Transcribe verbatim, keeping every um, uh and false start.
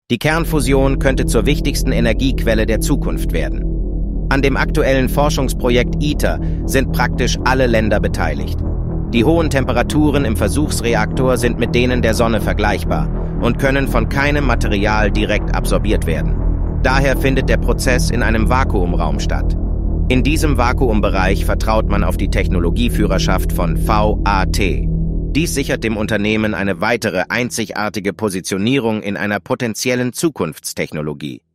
Die Kernfusion könnte zur wichtigsten Energiequelle der Zukunft werden. An dem aktuellen Forschungsprojekt ITER sind praktisch alle Länder beteiligt. Die hohen Temperaturen im Versuchsreaktor sind mit denen der Sonne vergleichbar und können von keinem Material direkt absorbiert werden. Daher findet der Prozess in einem Vakuumraum statt. In diesem Vakuumbereich vertraut man auf die Technologieführerschaft von V A T. Dies sichert dem Unternehmen eine weitere einzigartige Positionierung in einer potenziellen Zukunftstechnologie.